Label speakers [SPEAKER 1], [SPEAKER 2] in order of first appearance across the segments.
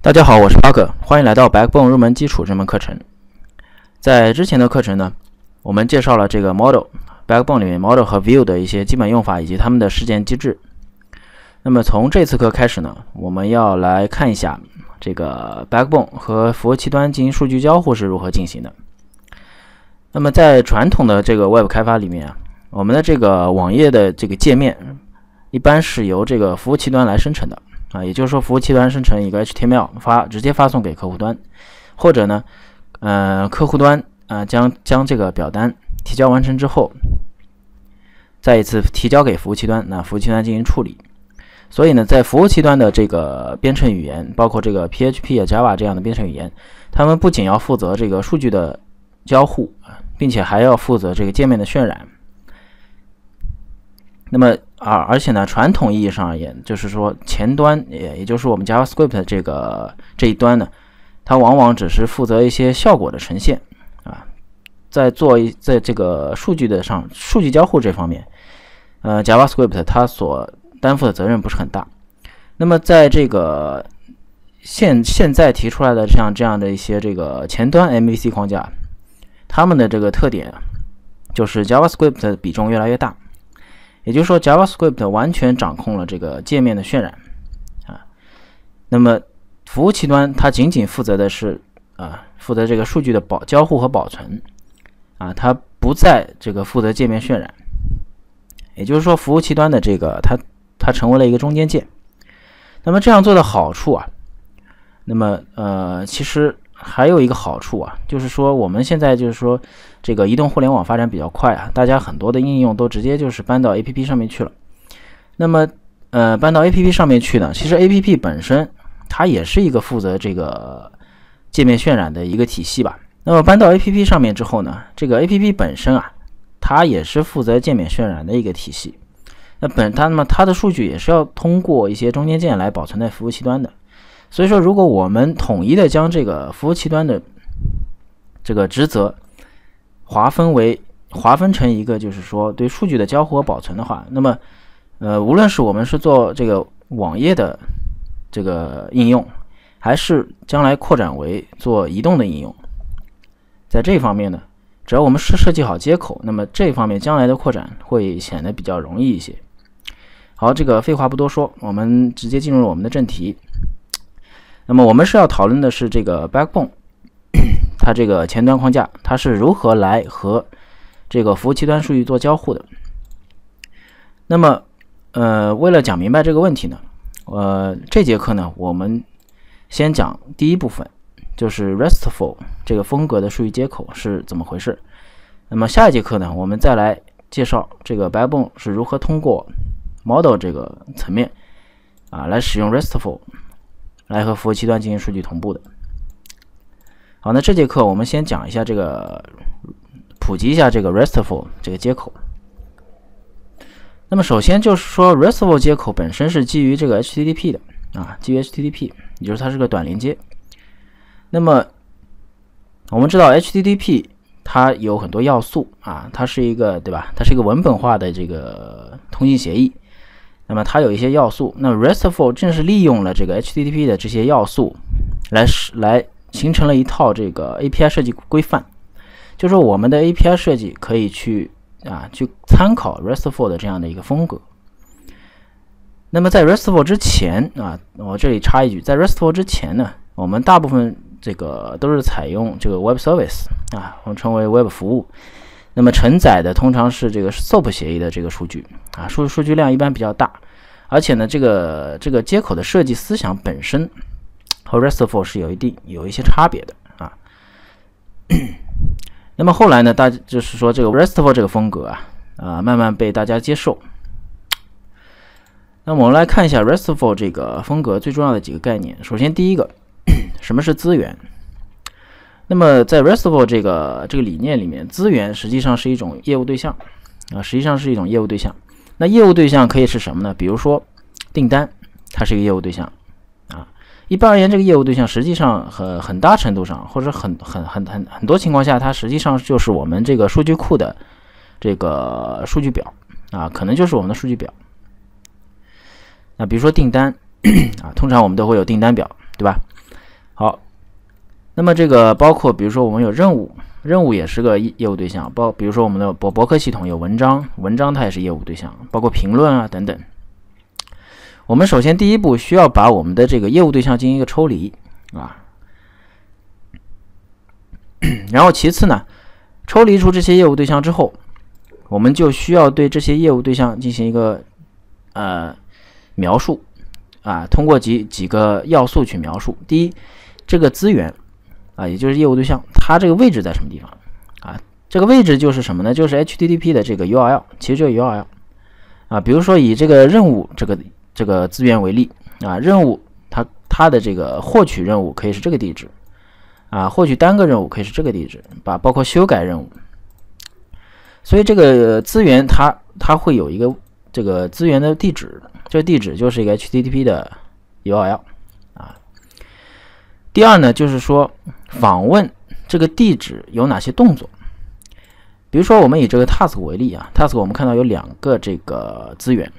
[SPEAKER 1] 大家好，我是巴克，欢迎来到 Backbone 入门基础这门课程。在之前的课程呢，我们介绍了这个 Model、Backbone 里面 Model 和 View 的一些基本用法以及它们的事件机制。那么从这次课开始呢，我们要来看一下这个 Backbone 和服务器端进行数据交互是如何进行的。那么在传统的这个 Web 开发里面啊，我们的这个网页的这个界面一般是由这个服务器端来生成的。也就是说，服务器端生成一个 HTML 直接发送给客户端，或者呢，客户端将这个表单提交完成之后，再一次提交给服务器端，那服务器端进行处理。所以呢，在服务器端的这个编程语言，包括这个 PHP、Java 这样的编程语言，他们不仅要负责这个数据的交互，并且还要负责这个界面的渲染。那么而且呢，传统意义上而言，就是说前端也就是我们 JavaScript 这一端呢，它往往只是负责一些效果的呈现在这个数据交互这方面，JavaScript 它所担负的责任不是很大。那么在这个现在提出来的这样的一些这个前端 MVC 框架，它们的这个特点就是 JavaScript 的比重越来越大。也就是说 ，JavaScript 完全掌控了这个界面的渲染那么服务器端它仅仅负责的是负责这个数据的交互和保存它不在这个负责界面渲染。也就是说，服务器端的这个它成为了一个中间件。那么这样做的好处那么其实还有一个好处就是说我们现在就是说这个移动互联网发展比较快大家很多的应用都直接就是搬到 APP 上面去了。那么搬到 APP 上面去呢，其实 APP 本身它也是一个负责这个界面渲染的一个体系吧。那么搬到 APP 上面之后呢，这个 APP 本身它也是负责界面渲染的一个体系。那么它的数据也是要通过一些中间件来保存在服务器端的。所以说，如果我们统一的将这个服务器端的这个职责划分成一个就是说对数据的交互和保存的话，那么无论是我们是做这个网页的这个应用，还是将来扩展为做移动的应用，在这方面呢，只要我们设计好接口，那么这方面将来的扩展会显得比较容易一些。好，这个废话不多说，我们直接进入我们的正题。那么我们是要讨论的是这个 Backbone 它这个前端框架，它是如何来和这个服务器端数据做交互的。那么为了讲明白这个问题呢，这节课呢我们先讲第一部分，就是 RESTful 这个风格的数据接口是怎么回事。那么下一节课呢，我们再来介绍这个 Backbone 是如何通过 Model 这个层面来使用 RESTful来和服务器端进行数据同步的。好，那这节课我们先讲一下这个，普及一下这个 RESTful 这个接口。那么首先就是说 RESTful 接口本身是基于这个 HTTP 的基于 HTTP， 也就是它是个短连接。那么我们知道 HTTP 它有很多要素它是一个对吧？它是一个文本化的这个通信协议。那么它有一些要素，那 RESTful 正是利用了这个 HTTP 的这些要素来形成了一套这个 API 设计规范。就是说我们的 API 设计可以去参考 RESTful 的这样的一个风格。那么在 RESTful 之前我这里插一句，在 RESTful 之前呢，我们大部分这个都是采用这个 Web Service 我们称为 Web 服务。那么承载的通常是这个 SOAP 协议的这个数据数据量一般比较大，而且呢这个接口的设计思想本身和 RESTful 是有一些差别的那么后来呢，就是说这个 RESTful 这个风格慢慢被大家接受。那么我们来看一下 RESTful 这个风格最重要的几个概念。首先第一个，什么是资源？那么在 RESTful 这个理念里面，资源实际上是一种业务对象那业务对象可以是什么呢？比如说订单，它是一个业务对象一般而言，这个业务对象实际上很大程度上，或者很多情况下，它实际上就是我们这个数据库的这个数据表可能就是我们的数据表。那比如说订单通常我们都会有订单表，对吧？ 好，那么这个包括比如说我们有任务，任务也是个业务对象，比如说我们的博客系统有文章，文章它也是业务对象，包括评论啊等等。我们首先第一步需要把我们的这个业务对象进行一个抽离啊，然后其次呢，抽离出这些业务对象之后，我们就需要对这些业务对象进行一个描述啊，通过几个要素去描述。第一，这个资源啊，也就是业务对象，它这个位置在什么地方啊？这个位置就是什么呢？就是 HTTP 的这个 URL， 其实就是 URL 啊。比如说以这个任务这个资源为例啊，任务它的这个获取任务可以是这个地址啊，获取单个任务可以是这个地址，包括修改任务。所以这个资源它会有一个这个资源的地址，这个地址就是一个 HTTP 的 URL 啊。第二呢，就是说访问这个地址有哪些动作。比如说我们以这个 task 为例啊 ，task 我们看到有两个这个资源，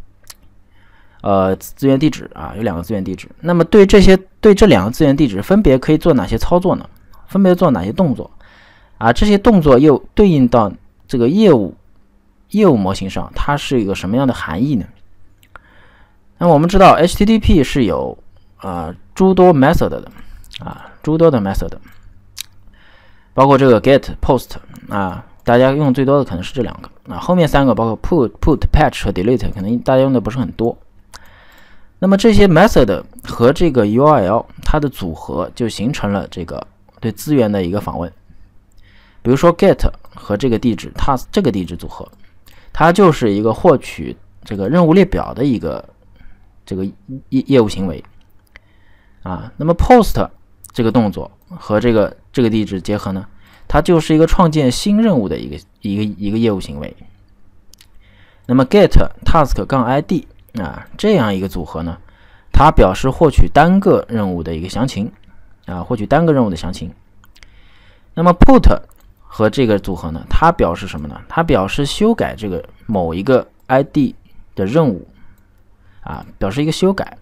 [SPEAKER 1] 资源地址啊，有两个资源地址。那么对这两个资源地址分别可以做哪些操作呢？分别做哪些动作啊？这些动作又对应到这个业务模型上，它是一个什么样的含义呢？那我们知道 HTTP 是有诸多 method 的啊，诸多的 method， 包括这个 get post 啊，大家用最多的可能是这两个啊，后面三个包括 put patch 和 delete 可能大家用的不是很多。那么这些 method 和这个 URL 它的组合就形成了这个对资源的一个访问。比如说 get 和这个地址 task 这个地址组合，它就是一个获取这个任务列表的一个这个业务行为啊。那么 post 这个动作和这个地址结合呢，它就是一个创建新任务的一个业务行为。那么 get task 杠 id 啊，这样一个组合呢，它表示获取单个任务的一个详情啊，获取单个任务的详情。那么 put 和这个组合呢，它表示什么呢？它表示修改这个某一个 ID 的任务啊，表示一个修改。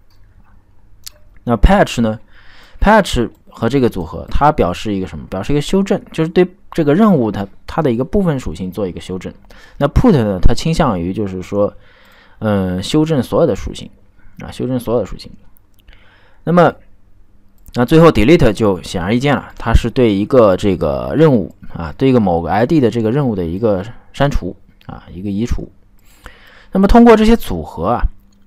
[SPEAKER 1] 那 patch 呢 ？patch 和这个组合，它表示一个什么？表示一个修正，就是对这个任务它的一个部分属性做一个修正。那 put 呢，它倾向于就是说，修正所有的属性啊，修正所有的属性。那最后 delete 就显而易见了，它是对一个这个任务啊，对一个某个 ID 的这个任务的一个删除啊，一个移除。那么通过这些组合啊，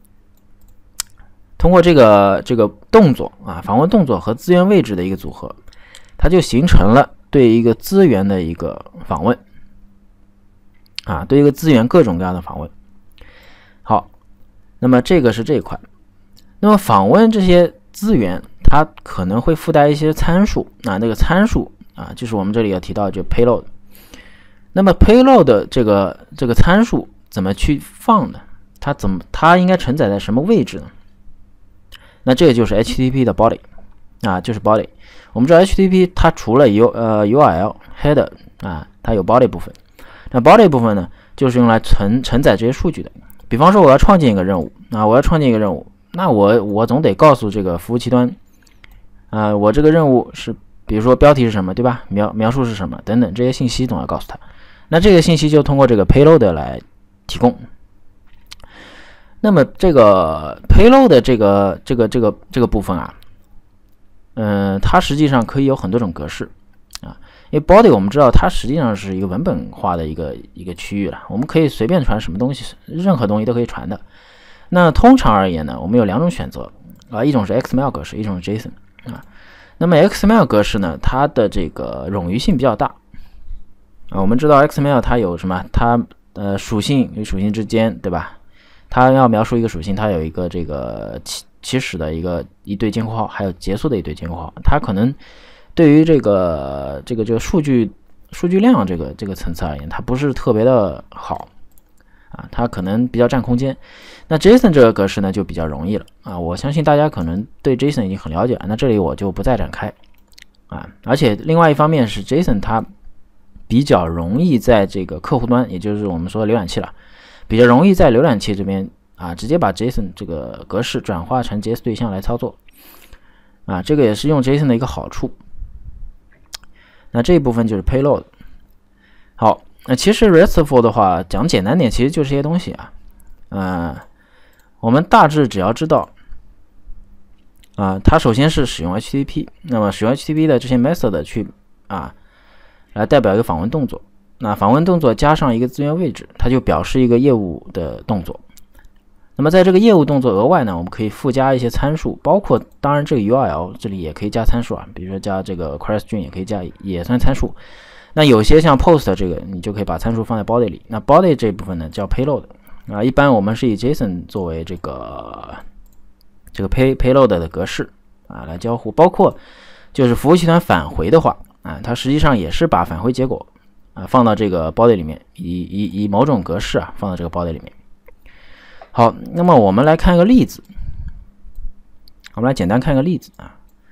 [SPEAKER 1] 通过这个动作啊，访问动作和资源位置的一个组合，它就形成了对一个资源的一个访问啊，对一个资源各种各样的访问。好，那么这个是这一块。那么访问这些资源，它可能会附带一些参数啊，那个参数啊，就是我们这里要提到就 payload。那么 payload 的这个参数怎么去放呢？它应该承载在什么位置呢？那这个就是 HTTP 的 body 啊，就是 body。我们知道 HTTP 它除了URL header 啊，它有 body 部分。那 body 部分呢，就是用来承载这些数据的。比方说我要创建一个任务啊，那我总得告诉这个服务器端我这个任务是，比如说标题是什么，对吧？描述是什么等等，这些信息总要告诉他。那这个信息就通过这个 payload 来提供。那么这个 payload 的这个部分啊，它实际上可以有很多种格式啊。因为 body 我们知道它实际上是一个文本化的一个区域了，我们可以随便传什么东西，任何东西都可以传的。那通常而言呢，我们有两种选择啊，一种是 XML 格式，一种是 JSON 啊。那么 XML 格式呢，它的这个冗余性比较大啊。我们知道 XML 它有什么？它属性与属性之间，对吧？它要描述一个属性，它有一个这个起始的一对间括号，还有结束的一对间括号。它可能对于这个数据量这个层次而言，它不是特别的好啊，它可能比较占空间。那 JSON 这个格式呢就比较容易了啊，我相信大家可能对 JSON 已经很了解了，那这里我就不再展开啊。而且另外一方面是 JSON 它比较容易在这个客户端，也就是我们说的浏览器了，比较容易在浏览器这边啊直接把 JSON 这个格式转化成 JS 对象来操作啊，这个也是用 JSON 的一个好处。那这一部分就是 payload。好，那其实 RESTful 的话讲简单点，其实就是这些东西啊。我们大致只要知道它首先是使用 HTTP， 那么使用 HTTP 的这些 method 去来代表一个访问动作。那访问动作加上一个资源位置，它就表示一个业务的动作。那么在这个业务动作额外呢，我们可以附加一些参数，包括当然这个 URL 这里也可以加参数比如说加这个 query string 也可以加，也算参数。那有些像 post 这个，你就可以把参数放在 body 里。那 body 这部分呢叫 payload 一般我们是以 JSON 作为这个payload 的格式来交互，包括就是服务器端返回的话它实际上也是把返回结果放到这个 body 里面，以某种格式放到这个 body 里面。好，那么我们来看一个例子，我们来简单看一个例子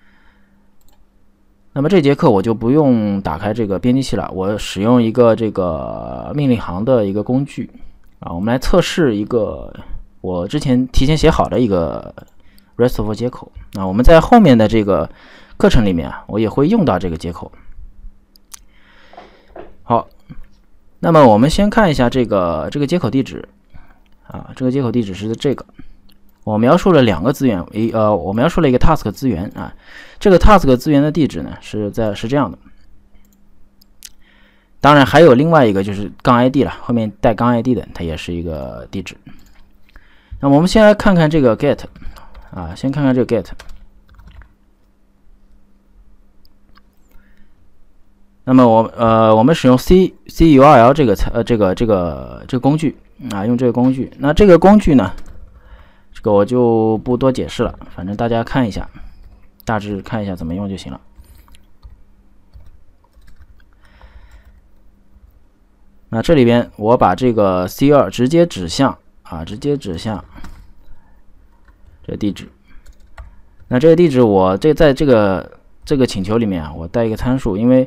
[SPEAKER 1] 那么这节课我就不用打开这个编辑器了，我使用一个这个命令行的一个工具我们来测试一个我之前提前写好的一个 RESTful 接口我们在后面的这个课程里面我也会用到这个接口。好，那么我们先看一下这个接口地址这个接口地址是这个，我描述了两个资源，我描述了一个 task 资源这个 task 资源的地址呢是这样的。当然还有另外一个就是杠 ID 了，后面带杠 ID 的它也是一个地址。那么我们先来看看这个 get 先看看这个 get。那么我们使用 CURL 这个工具用这个工具。那这个工具呢，这个我就不多解释了，反正大家看一下，大致看一下怎么用就行了。那这里边我把这个 C2 直接指向这个地址。那这个地址我在这个请求里面我带一个参数，因为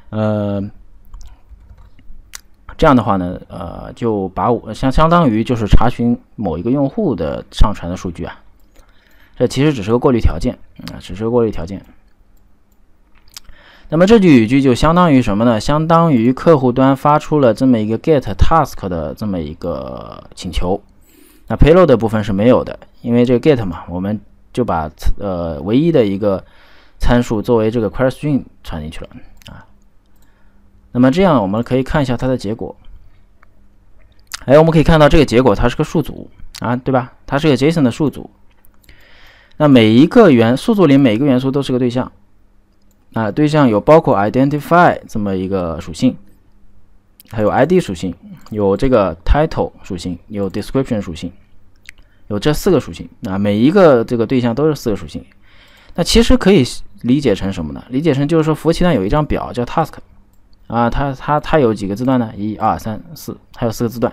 [SPEAKER 1] 这样的话呢就把我相当于就是查询某一个用户的上传的数据这其实只是个过滤条件只是个过滤条件。那么这句语句就相当于什么呢？相当于客户端发出了这么一个 get task 的这么一个请求。那 payload 的部分是没有的，因为这个 get 嘛，我们就把唯一的一个参数作为这个 query string 传进去了那么这样我们可以看一下它的结果。我们可以看到这个结果它是个数组对吧？它是个 JSON 的数组。那每一个数组里每一个元素都是个对象对象有包括 identify 这么一个属性，还有 ID 属性，有这个 title 属性，有 description 属性，有这4个属性每一个这个对象都是4个属性。那其实可以理解成什么呢？理解成就是说服务器端有一张表叫 task它有几个字段呢？1、2、3、4，还有4个字段。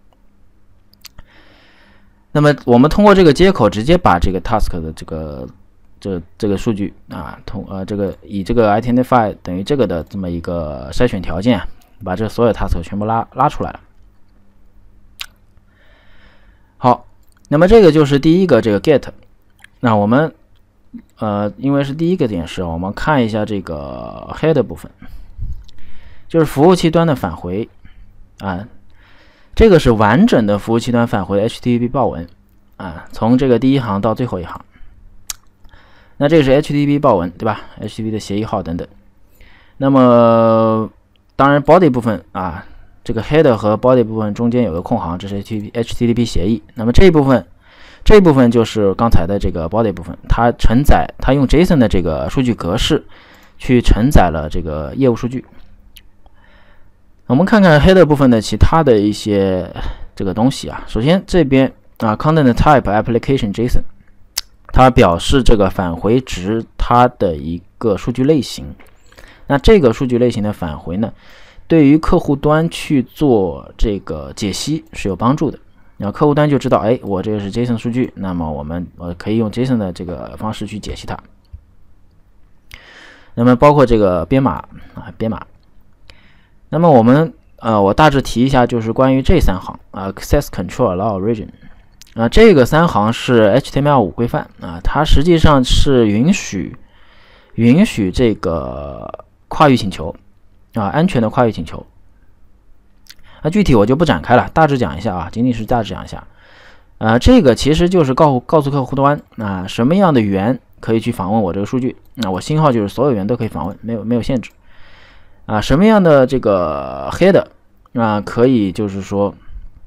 [SPEAKER 1] 那么我们通过这个接口直接把这个 task 的这个数据以这个 identify 等于这个的这么一个筛选条件把这所有 task 全部拉出来了。好，那么这个就是第一个这个 get。那我们因为是第一个点是我们看一下这个 head 部分，就是服务器端的返回这个是完整的服务器端返回的 HTTP 报文从这个第一行到最后一行。那这个是 HTTP 报文对吧？ HTTP 的协议号等等。那么当然 body 部分这个 header 和 body 部分中间有个空行，这是 HTTP 协议。那么这一部分就是刚才的这个 body 部分，它用 JSON 的这个数据格式去承载了这个业务数据。我们看看 header 部分的其他的一些这个东西首先这边content type application JSON， 它表示这个返回值它的一个数据类型。那这个数据类型的返回呢，对于客户端去做这个解析是有帮助的。然后客户端就知道我这个是 JSON 数据，那么我可以用 JSON 的这个方式去解析它。那么包括这个编码编码。那么我大致提一下，就是关于这3行access control allow origin 这个3行是 HTML5 规范它实际上是允许允许这个跨域请求安全的跨域请求。具体我就不展开了，大致讲一下啊，仅仅是大致讲一下。这个其实就是告诉客户端什么样的源可以去访问我这个数据。我星号就是所有源都可以访问，没有限制。什么样的这个 header 可以就是说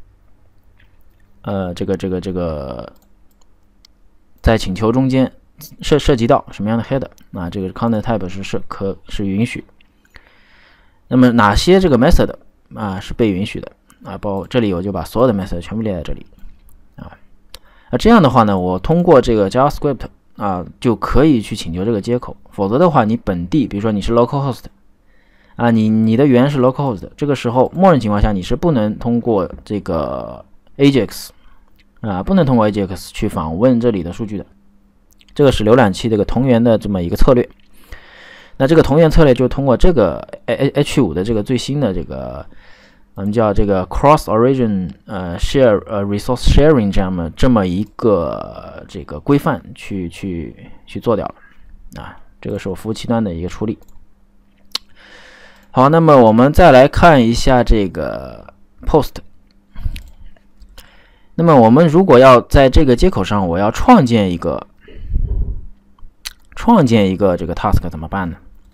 [SPEAKER 1] 这个在请求中间涉及到什么样的 header 这个 content type 是允许。那么哪些这个 method 是被允许的包括这里我就把所有的 method 全部列在这里这样的话呢，我通过这个 JavaScript 就可以去请求这个接口。否则的话，你本地比如说你是 localhost你的源是 localhost， 这个时候默认情况下你是不能通过这个 AJAX 不能通过 AJAX 去访问这里的数据的。这个是浏览器这个同源的这么一个策略。那这个同源策略就通过这个 H5 的这个最新的这个我们叫这个 cross origin resource sharing 这么一个这个规范去做掉了这个是我服务器端的一个处理。好，那么我们再来看一下这个 post。那么我们如果要在这个接口上我要创建一个这个 task 怎么办呢？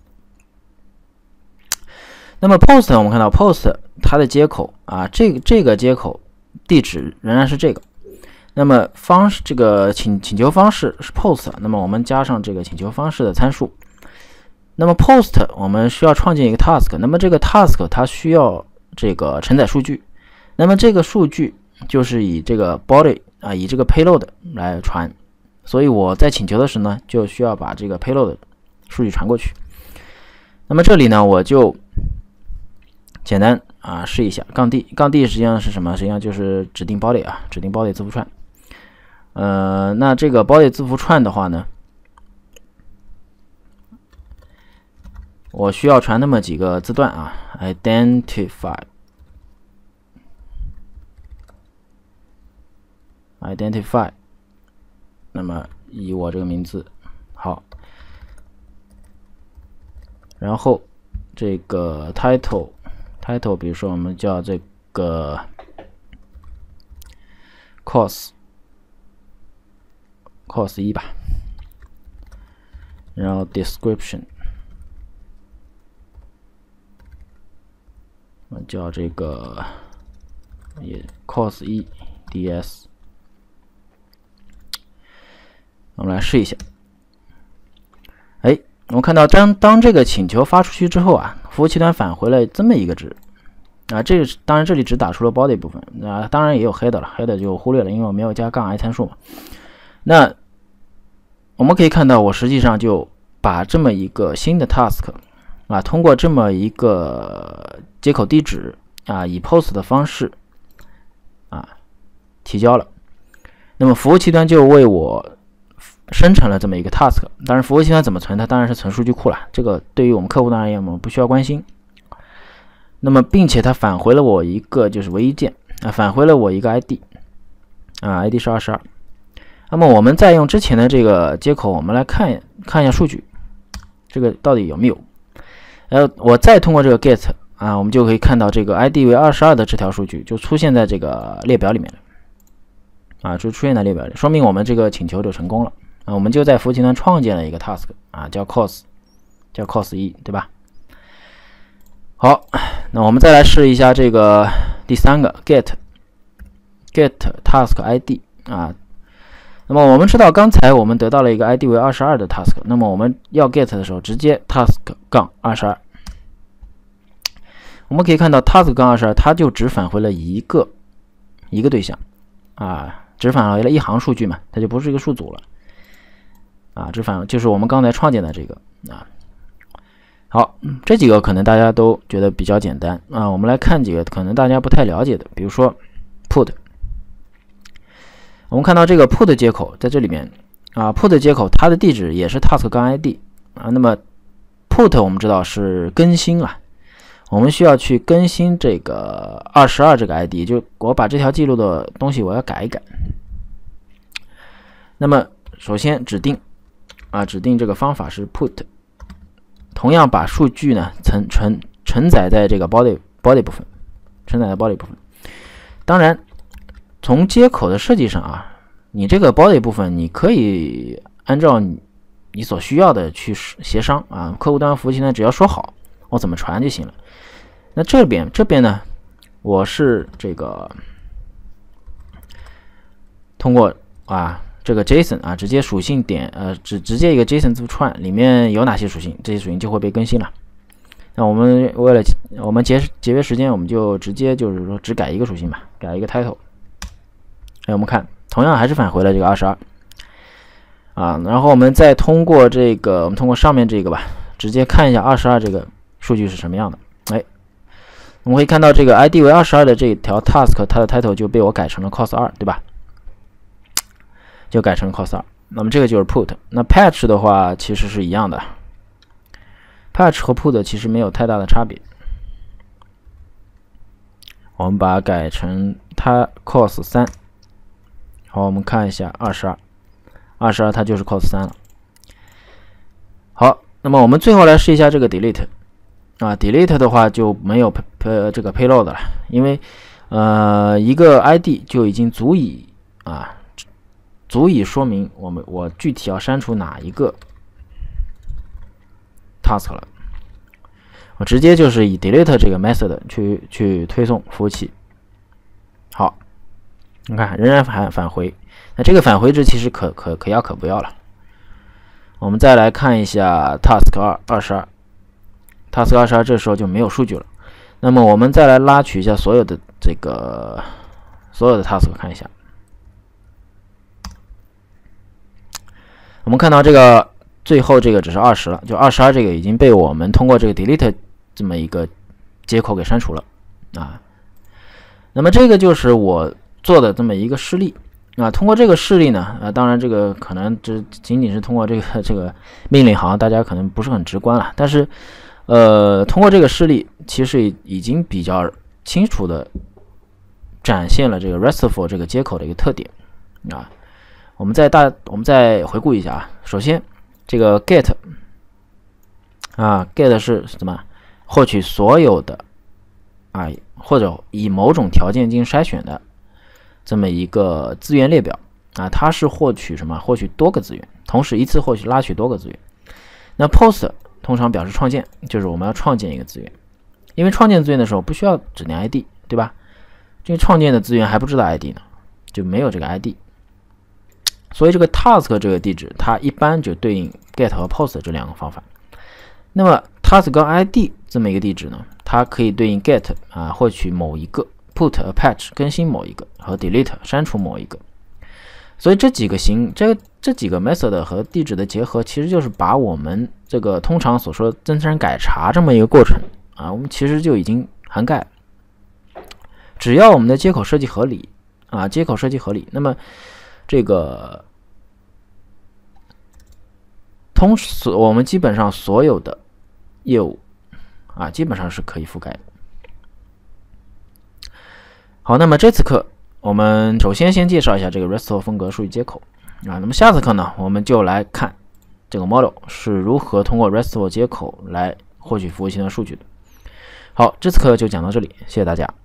[SPEAKER 1] 那么 post 我们看到 post 它的接口这个接口地址仍然是这个。那么这个请求方式是 post， 那么我们加上这个请求方式的参数。那么 post 我们需要创建一个 task， 那么这个 task 它需要这个承载数据。那么这个数据就是以这个 body 以这个 payload 来传。所以我在请求的时候呢，就需要把这个 payload 数据传过去。那么这里呢，我就简单试一下杠 D 实际上是什么？实际上就是指定 body 指定 body 字符串。那这个 body 字符串的话呢，我需要传那么几个字段identify， 那么以我这个名字好，然后这个 title 比如说我们叫这个 course 1吧，然后 description 我们叫这个course 1 ds。我们来试一下。我们看到当这个请求发出去之后服务器端返回了这么一个值这个当然这里只打出了 body 部分当然也有 header 了 ，header 就忽略了，因为我没有加杠 i 参数嘛。那我们可以看到，我实际上就把这么一个新的 task 通过这么一个接口地址以 post 的方式提交了。那么服务器端就为我生成了这么一个 task。 当然服务器端怎么存，它当然是存数据库了，这个对于我们客户端而言我们不需要关心。那么并且它返回了我一个就是唯一键返回了我一个 ID ID 是22。那么我们再用之前的这个接口，我们来看一下数据，这个到底有没有。我再通过这个 get 我们就可以看到这个 ID 为22的这条数据就出现在这个列表里面了就出现在列表里，说明我们这个请求就成功了我们就在服务器端创建了一个 task 叫 course 1，对吧？好，那我们再来试一下这个第三个 get task ID 那么我们知道刚才我们得到了一个 ID 为22的 task， 那么我们要 get 的时候直接 task-22。我们可以看到 task-22 它就只返回了一个对象只返回了一行数据嘛，它就不是一个数组了就是我们刚才创建的这个好，这几个可能大家都觉得比较简单我们来看几个可能大家不太了解的，比如说 put。我们看到这个 put 接口在这里面put 接口它的地址也是 task-id 那么 put 我们知道是更新我们需要去更新这个22这个 ID， 就我把这条记录的东西我要改一改。那么首先指定这个方法是 put 同样把数据呢承载在这个 body 部分，承载在 body 部分。当然，从接口的设计上啊，你这个 body 部分你可以按照你所需要的去协商啊，客户端服务器呢只要说好我怎么传就行了。那这边呢，我是这个通过这个 JSON 直接属性点直接一个 JSON 字符串里面有哪些属性，这些属性就会被更新了。那我们为了节约时间，我们就直接就是说只改一个属性吧，改一个 title。我们看同样还是返回了这个22然后我们再通过上面这个吧，直接看一下22这个数据是什么样的。我们可以看到这个 ID 为22的这条 task 它的 title 就被我改成了 cos 2，对吧？就改成 cos 2。那么这个就是 put。那 patch 的话其实是一样的。patch 和 put 其实没有太大的差别，我们把它改成它 cos 3。好，我们看一下22它就是 cos 3了。好，那么我们最后来试一下这个 delete delete 的话就没有这个 payload 了，因为一个 ID 就已经足以说明我具体要删除哪一个task 了，我直接就是以 delete 这个 method 去推送服务器。好，你看仍然返回，那这个返回值其实可要可不要了。我们再来看一下 task 22 task 22这时候就没有数据了。那么我们再来拉取一下所有的 task 看一下，我们看到这个最后这个只是20了，就22这个已经被我们通过这个 delete 这么一个接口给删除了那么这个就是我做的这么一个示例通过这个示例呢当然这个可能只仅仅是通过这个命令行，大家可能不是很直观了，但是通过这个示例其实已经比较清楚的展现了这个 RESTful 这个接口的一个特点我们再回顾一下首先这个 get get 是怎么获取所有的或者以某种条件进行筛选的这么一个资源列表它是获取什么？获取多个资源，同时一次拉取多个资源。那 post 通常表示创建，就是我们要创建一个资源，因为创建资源的时候不需要指定 ID， 对吧？这个创建的资源还不知道 ID 呢，就没有这个 ID。所以这个 task 这个地址，它一般就对应 get 和 post 这两个方法。那么 task 跟 ID 这么一个地址呢，它可以对应 get 获取某一个 ，put patch 更新某一个，和 delete 删除某一个。所以这几个method 和地址的结合，其实就是把我们这个通常所说的增删改查这么一个过程我们其实就已经涵盖。只要我们的接口设计合理那么这个我们基本上所有的业务基本上是可以覆盖的。好，那么这次课我们首先介绍一下这个 RESTful 风格数据接口那么下次课呢，我们就来看这个 model 是如何通过 RESTful 接口来获取服务器的数据的。好，这次课就讲到这里，谢谢大家。